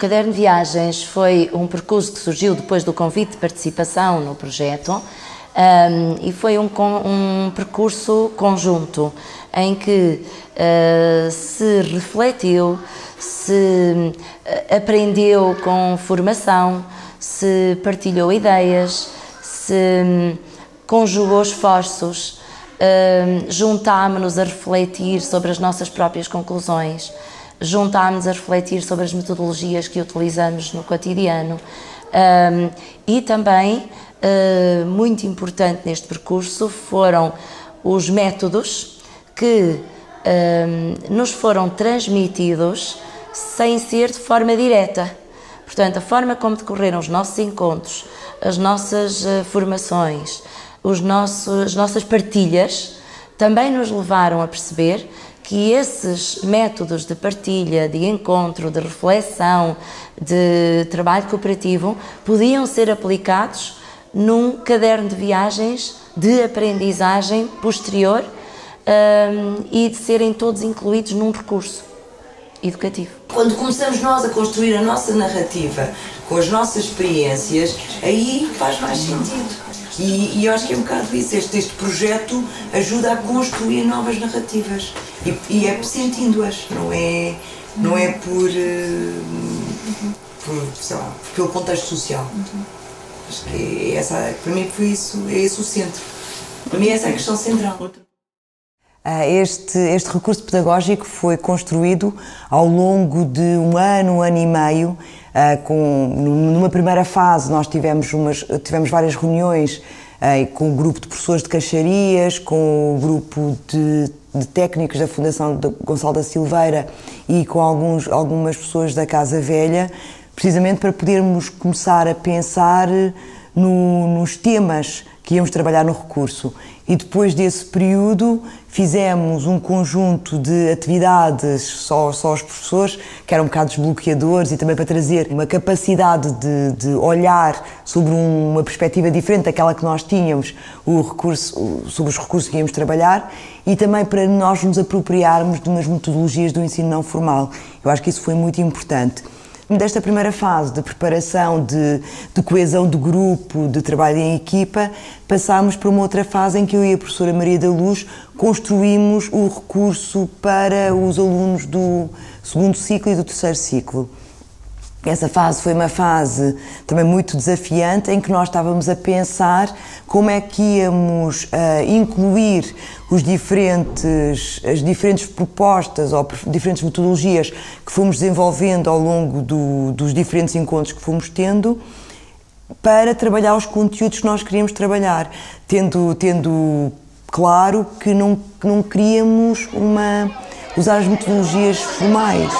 Caderno de Viagens foi um percurso que surgiu depois do convite de participação no projeto, e foi um percurso conjunto em que se refletiu, se aprendeu com formação, se partilhou ideias, se conjugou esforços, juntámo-nos a refletir sobre as nossas próprias conclusões, juntámo-nos a refletir sobre as metodologias que utilizamos no cotidiano, e também, muito importante neste percurso, foram os métodos que nos foram transmitidos sem ser de forma direta. Portanto, a forma como decorreram os nossos encontros, as nossas formações, as nossas partilhas, também nos levaram a perceber que esses métodos de partilha, de encontro, de reflexão, de trabalho cooperativo, podiam ser aplicados num caderno de viagens de aprendizagem posterior, e de serem todos incluídos num recurso educativo. Quando começamos nós a construir a nossa narrativa com as nossas experiências, aí faz mais sentido. E eu acho que é um bocado isso. Este projeto ajuda a construir novas narrativas e é sentindo-as, não é por sei lá, pelo contexto social. Acho que para mim foi isso, é esse o centro. Para mim essa é a questão central. Este recurso pedagógico foi construído ao longo de um ano e meio. Numa primeira fase nós tivemos várias reuniões com o grupo de professores de Caixarias, com o grupo de técnicos da Fundação de Gonçalo da Silveira e com algumas pessoas da Casa Velha, precisamente para podermos começar a pensar nos temas que íamos trabalhar no recurso. E depois desse período fizemos um conjunto de atividades só aos professores, que eram um bocado desbloqueadores e também para trazer uma capacidade de olhar sobre uma perspectiva diferente daquela que nós tínhamos sobre os recursos que íamos trabalhar, e também para nós nos apropriarmos de umas metodologias do ensino não formal. Eu acho que isso foi muito importante. Desta primeira fase de preparação, de coesão do grupo, de trabalho em equipa, passámos para uma outra fase em que eu e a professora Maria da Luz construímos o recurso para os alunos do segundo ciclo e do terceiro ciclo. Essa fase foi uma fase também muito desafiante, em que nós estávamos a pensar como é que íamos incluir as diferentes propostas ou diferentes metodologias que fomos desenvolvendo ao longo dos diferentes encontros que fomos tendo, para trabalhar os conteúdos que nós queríamos trabalhar, tendo claro que não queríamos usar as metodologias formais.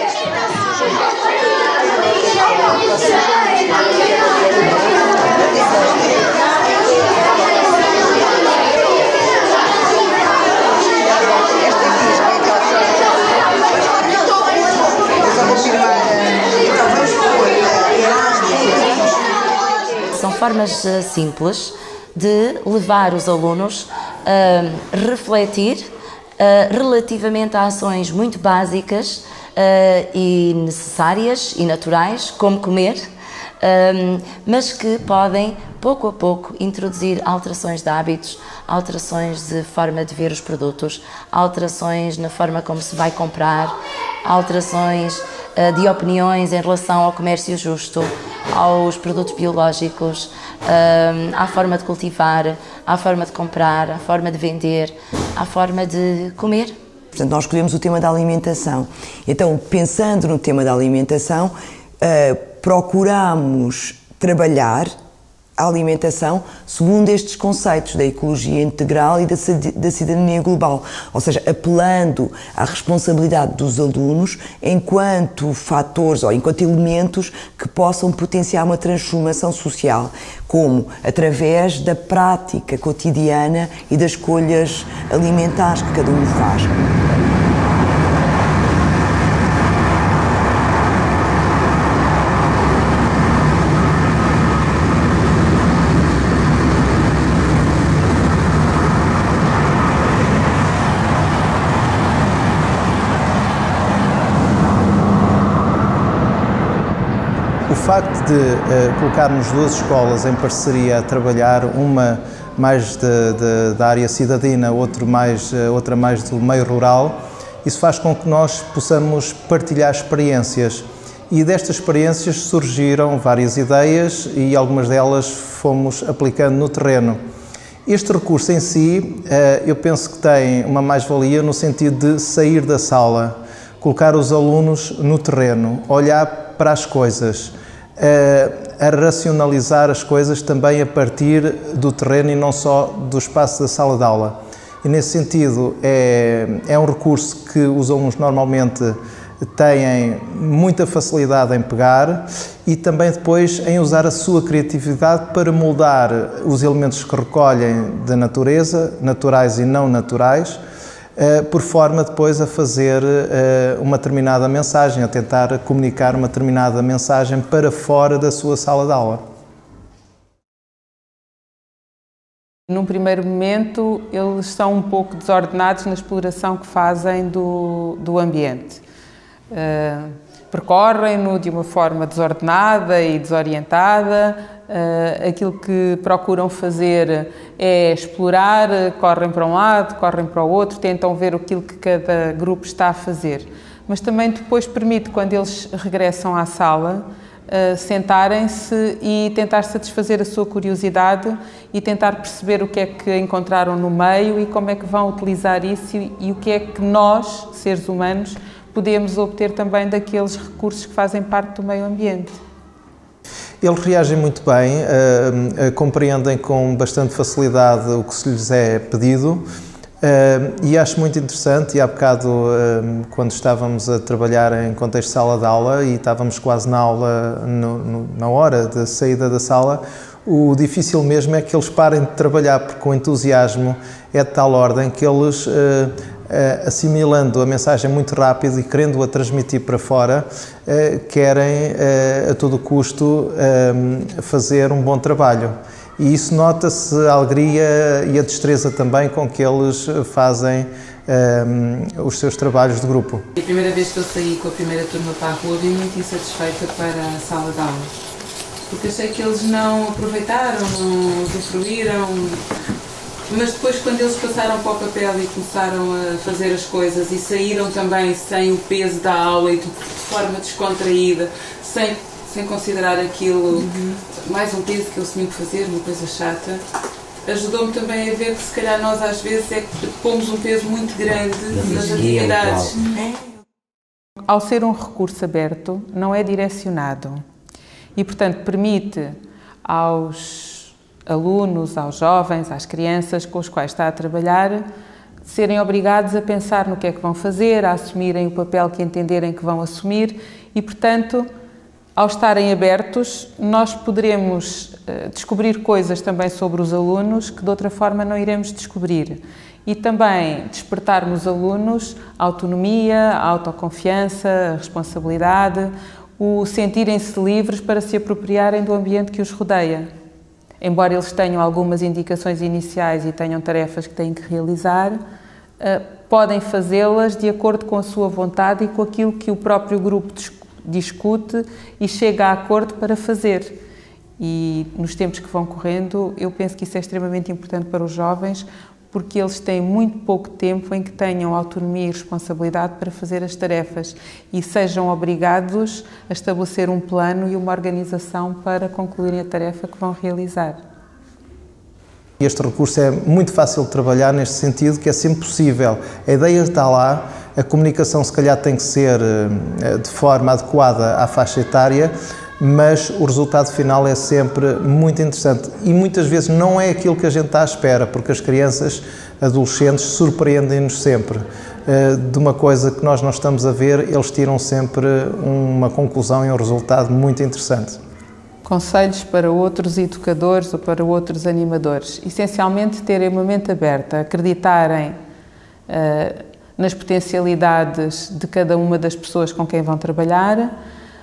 São formas simples de levar os alunos a refletir relativamente a ações muito básicas e necessárias e naturais, como comer, mas que podem, pouco a pouco, introduzir alterações de hábitos, alterações de forma de ver os produtos, alterações na forma como se vai comprar, alterações de opiniões em relação ao comércio justo, aos produtos biológicos, à forma de cultivar, à forma de comprar, à forma de vender, à forma de comer. Portanto, nós escolhemos o tema da alimentação. Então, pensando no tema da alimentação, procuramos trabalhar a alimentação segundo estes conceitos da ecologia integral e da cidadania global, ou seja, apelando à responsabilidade dos alunos enquanto fatores ou enquanto elementos que possam potenciar uma transformação social, como através da prática cotidiana e das escolhas alimentares que cada um faz. O facto de colocarmos duas escolas em parceria a trabalhar, uma mais da área cidadina, outra mais do meio rural, isso faz com que nós possamos partilhar experiências. E destas experiências surgiram várias ideias e algumas delas fomos aplicando no terreno. Este recurso em si, eu penso que tem uma mais-valia no sentido de sair da sala, colocar os alunos no terreno, olhar para as coisas, a racionalizar as coisas também a partir do terreno e não só do espaço da sala de aula. E nesse sentido é um recurso que os alunos normalmente têm muita facilidade em pegar e também depois em usar a sua criatividade para moldar os elementos que recolhem da natureza, naturais e não naturais, por forma depois a fazer uma determinada mensagem, a tentar comunicar uma determinada mensagem para fora da sua sala de aula. Num primeiro momento, eles são um pouco desordenados na exploração que fazem do ambiente. Percorrem-no de uma forma desordenada e desorientada. Aquilo que procuram fazer é explorar, correm para um lado, correm para o outro, tentam ver aquilo que cada grupo está a fazer. Mas também depois permite, quando eles regressam à sala, sentarem-se e tentar satisfazer a sua curiosidade e tentar perceber o que é que encontraram no meio e como é que vão utilizar isso e o que é que nós, seres humanos, podemos obter também daqueles recursos que fazem parte do meio ambiente. Eles reagem muito bem, compreendem com bastante facilidade o que se lhes é pedido e acho muito interessante, e há bocado, quando estávamos a trabalhar em contexto de sala de aula e estávamos quase na aula, na hora de saída da sala, o difícil mesmo é que eles parem de trabalhar, porque o entusiasmo é de tal ordem que eles, assimilando a mensagem muito rápido e querendo-a transmitir para fora, querem a todo custo fazer um bom trabalho. E isso nota-se a alegria e a destreza também com que eles fazem os seus trabalhos de grupo. A primeira vez que eu saí com a primeira turma para a rua, vim muito insatisfeita para a sala de aula, porque achei que eles não aproveitaram, não usufruíram. Mas depois, quando eles passaram para o papel e começaram a fazer as coisas e saíram também sem o peso da aula e de forma descontraída, sem considerar aquilo mais um peso que eles tinham que fazer, uma coisa chata, ajudou-me também a ver que se calhar nós às vezes é que pomos um peso muito grande nas atividades. Ao ser um recurso aberto, não é direcionado e, portanto, permite aos alunos, aos jovens, às crianças com os quais está a trabalhar, serem obrigados a pensar no que é que vão fazer, a assumirem o papel que entenderem que vão assumir e, portanto, ao estarem abertos, nós poderemos descobrir coisas também sobre os alunos que de outra forma não iremos descobrir e também despertar nos alunos a autonomia, a autoconfiança, a responsabilidade, o sentirem-se livres para se apropriarem do ambiente que os rodeia. Embora eles tenham algumas indicações iniciais e tenham tarefas que têm que realizar, podem fazê-las de acordo com a sua vontade e com aquilo que o próprio grupo discute e chega a acordo para fazer. E nos tempos que vão correndo, eu penso que isso é extremamente importante para os jovens, porque eles têm muito pouco tempo em que tenham autonomia e responsabilidade para fazer as tarefas e sejam obrigados a estabelecer um plano e uma organização para concluírem a tarefa que vão realizar. Este recurso é muito fácil de trabalhar neste sentido, que é sempre possível. A ideia está lá, a comunicação se calhar tem que ser de forma adequada à faixa etária, mas o resultado final é sempre muito interessante e muitas vezes não é aquilo que a gente está à espera, porque as crianças, adolescentes, surpreendem-nos sempre. De uma coisa que nós não estamos a ver, eles tiram sempre uma conclusão e um resultado muito interessante. Conselhos para outros educadores ou para outros animadores. Essencialmente, terem uma mente aberta, acreditarem nas potencialidades de cada uma das pessoas com quem vão trabalhar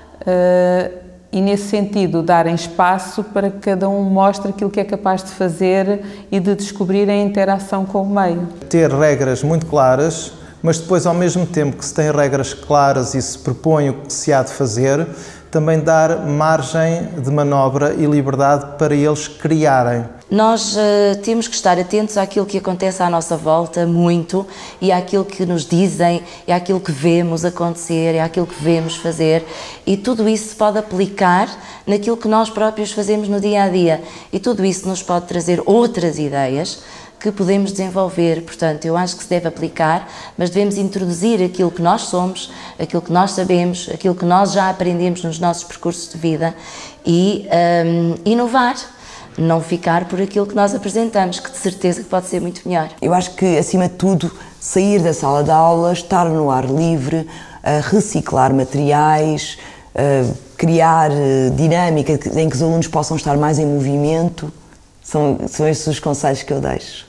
e, nesse sentido, darem espaço para que cada um mostre aquilo que é capaz de fazer e de descobrir a interação com o meio. Ter regras muito claras, mas depois, ao mesmo tempo que se tem regras claras e se propõe o que se há de fazer, também dar margem de manobra e liberdade para eles criarem. Nós temos que estar atentos àquilo que acontece à nossa volta, muito, e àquilo que nos dizem, e àquilo que vemos acontecer, e àquilo que vemos fazer, e tudo isso se pode aplicar naquilo que nós próprios fazemos no dia a dia, e tudo isso nos pode trazer outras ideias que podemos desenvolver. Portanto, eu acho que se deve aplicar, mas devemos introduzir aquilo que nós somos, aquilo que nós sabemos, aquilo que nós já aprendemos nos nossos percursos de vida e inovar. Não ficar por aquilo que nós apresentamos, que de certeza que pode ser muito melhor. Eu acho que, acima de tudo, sair da sala de aula, estar no ar livre, reciclar materiais, criar dinâmica em que os alunos possam estar mais em movimento, são esses os conselhos que eu deixo.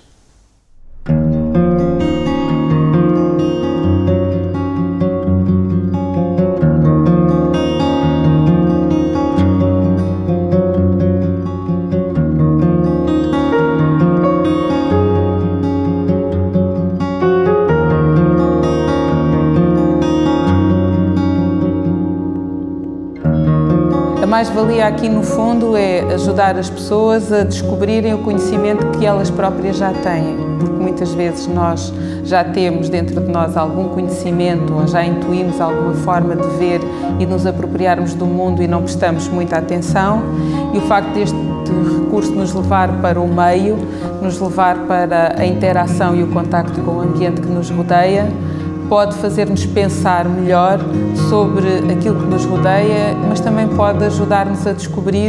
A mais-valia aqui, no fundo, é ajudar as pessoas a descobrirem o conhecimento que elas próprias já têm, porque muitas vezes nós já temos dentro de nós algum conhecimento ou já intuímos alguma forma de ver e nos apropriarmos do mundo e não prestamos muita atenção, e o facto deste recurso nos levar para o meio, nos levar para a interação e o contacto com o ambiente que nos rodeia, pode fazer-nos pensar melhor sobre aquilo que nos rodeia, mas também pode ajudar-nos a descobrir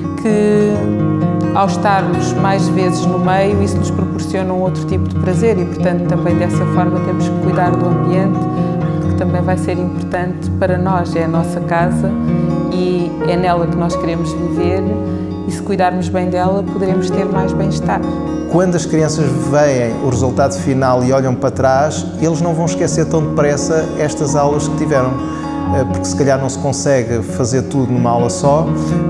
que, ao estarmos mais vezes no meio, isso nos proporciona um outro tipo de prazer e, portanto, também dessa forma temos que cuidar do ambiente, porque também vai ser importante para nós, é a nossa casa e é nela que nós queremos viver, e se cuidarmos bem dela, poderemos ter mais bem-estar. Quando as crianças veem o resultado final e olham para trás, eles não vão esquecer tão depressa estas aulas que tiveram, porque se calhar não se consegue fazer tudo numa aula só,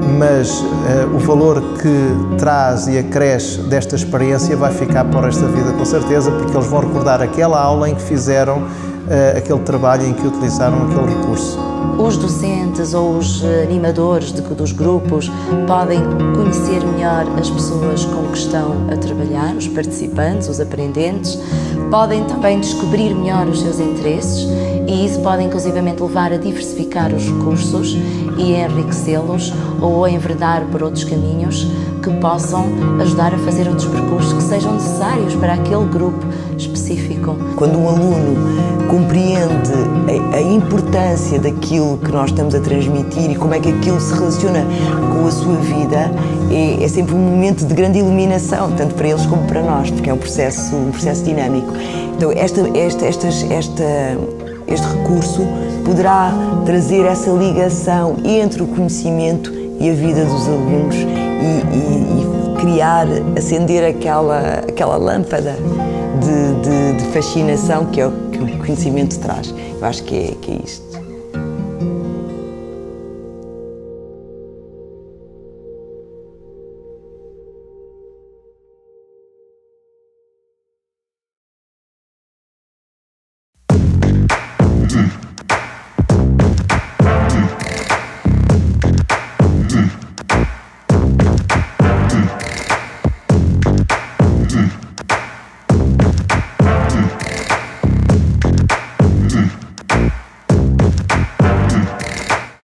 mas o valor que traz e acresce desta experiência vai ficar para esta vida com certeza, porque eles vão recordar aquela aula em que fizeram aquele trabalho, em que utilizaram aquele recurso. Os docentes ou os animadores dos grupos podem conhecer melhor as pessoas com que estão a trabalhar, os participantes, os aprendentes, podem também descobrir melhor os seus interesses e isso pode inclusivamente levar a diversificar os recursos e a enriquecê-los ou a enverdar por outros caminhos que possam ajudar a fazer outros percursos que sejam necessários para aquele grupo específico. Quando um aluno compreende a importância daquilo que nós estamos a transmitir e como é que aquilo se relaciona com a sua vida, é sempre um momento de grande iluminação, tanto para eles como para nós, porque é um processo dinâmico. Então este recurso poderá trazer essa ligação entre o conhecimento e a vida dos alunos e criar, acender aquela lâmpada de fascinação que é o que o conhecimento traz. Eu acho que é isto.